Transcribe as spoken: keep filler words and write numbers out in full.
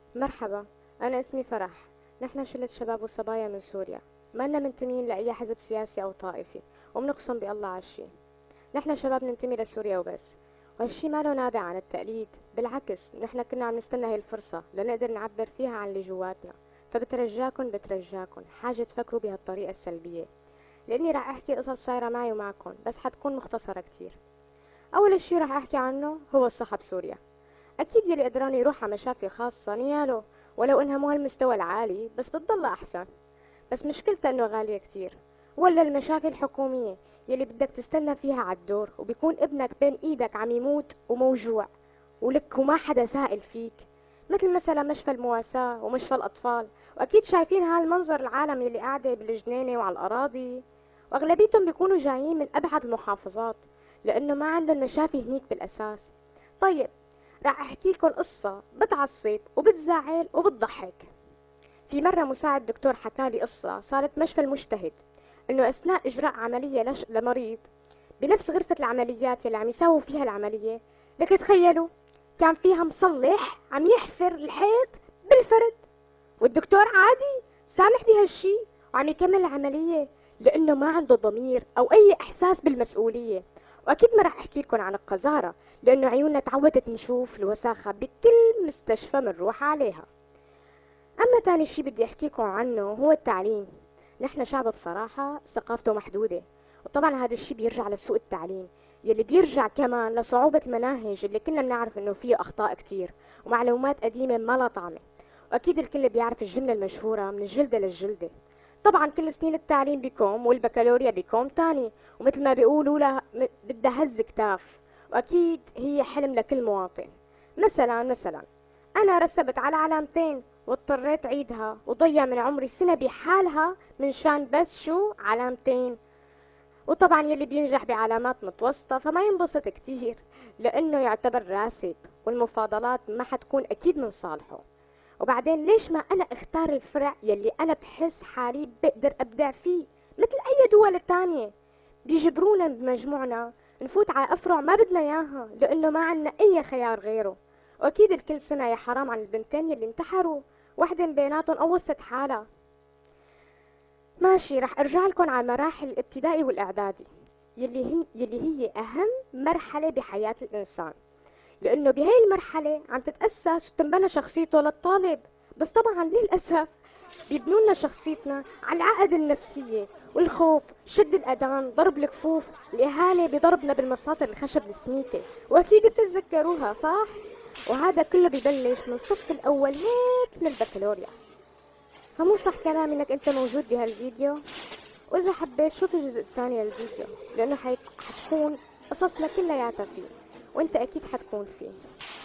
مرحبا، أنا اسمي فرح. نحن شلة شباب وصبايا من سوريا، ما لنا منتمين لأي حزب سياسي أو طائفي، وبنقسم بالله عالشي. نحن شباب ننتمي لسوريا وبس، وهالشي ما له نابع عن التقليد، بالعكس نحن كنا عم نستنى هاي الفرصة لنقدر نعبر فيها عن اللي جواتنا. فبترجاكن بترجاكن حاجة تفكروا بهالطريقة السلبية، لأني راح أحكي قصص صايرة معي ومعكن، بس حتكون مختصرة كتير. أول شي راح أحكي عنه هو الصحة بسوريا. أكيد يلي قدران يروح على مشافي خاصة نياله، ولو إنها مو هالمستوى العالي بس بتضل أحسن. بس مشكلتها إنه غالية كتير. ولا المشافي الحكومية يلي بدك تستنى فيها عالدور، وبيكون ابنك بين إيدك عم يموت وموجوع ولك وما حدا سائل فيك. مثل مثلا مشفى المواساة ومشفى الأطفال، وأكيد شايفين هالمنظر العالم يلي قاعدة بالجنينة وعلى الأراضي، وأغلبيتهم بيكونوا جايين من أبعد المحافظات لأنه ما عندهم مشافي هنيك بالأساس. طيب، راح احكي لكم قصة بتعصب وبتزعل وبتضحك. في مرة مساعد دكتور حكى لي قصة صارت مشفى المجتهد، انه اثناء اجراء عملية لش... لمريض بنفس غرفة العمليات اللي عم يساووا فيها العملية، لك تخيلوا كان فيها مصلح عم يحفر الحيط بالفرد، والدكتور عادي سامح بهالشي وعم يكمل العملية لانه ما عنده ضمير او اي احساس بالمسؤولية. واكيد ما راح احكي لكم عن القذارة، لانه عيوننا تعودت نشوف الوساخة بكل مستشفى منروح عليها. اما تاني شي بدي احكيكم عنه هو التعليم. نحن شعب بصراحة ثقافته محدودة، وطبعا هذا الشي بيرجع لسوء التعليم، يلي بيرجع كمان لصعوبة المناهج اللي كنا بنعرف انه فيه اخطاء كتير ومعلومات قديمة ما لها طعمة. واكيد الكل بيعرف الجملة المشهورة من الجلدة للجلدة. طبعا كل سنين التعليم بيكوم والبكالوريا بيكوم تاني، ومثل ما بيقولوا لها م- بدها هز كتاف. واكيد هي حلم لكل مواطن. مثلا مثلا انا رسبت على علامتين واضطريت عيدها وضيع من عمري سنة بحالها من شان بس شو علامتين. وطبعا يلي بينجح بعلامات متوسطة فما ينبسط كتير لانه يعتبر راسب، والمفاضلات ما حتكون اكيد من صالحه. وبعدين ليش ما انا اختار الفرع يلي انا بحس حالي بقدر ابدع فيه مثل اي دول تانية؟ بيجبرونا بمجموعنا نفوت على افرع ما بدنا اياها لانه ما عنا اي خيار غيره. واكيد الكل سمع يا حرام عن البنتين يلي انتحروا، وحدة من بيناتهم قوصت حالها. ماشي، رح ارجع لكم على مراحل الابتدائي والاعدادي، يلي هن يلي هي اهم مرحلة بحياة الانسان، لانه بهاي المرحلة عم تتأسس وتنبنى شخصيته للطالب. بس طبعا للأسف بيبنوا لنا شخصيتنا على العقد النفسية والخوف، شد الأذان، ضرب الكفوف، الإهانة بضربنا بالمساطر الخشب السميكة، وأكيد بتتذكروها صح؟ وهذا كله ببلش من الصف الأول هيك من البكالوريا. فمو صح كلامي انك انت موجود بهالفيديو؟ واذا حبيت شوف الجزء الثاني للفيديو، لانه حيك- حتكون قصصنا كلياتها فيه، وانت اكيد حتكون فيه.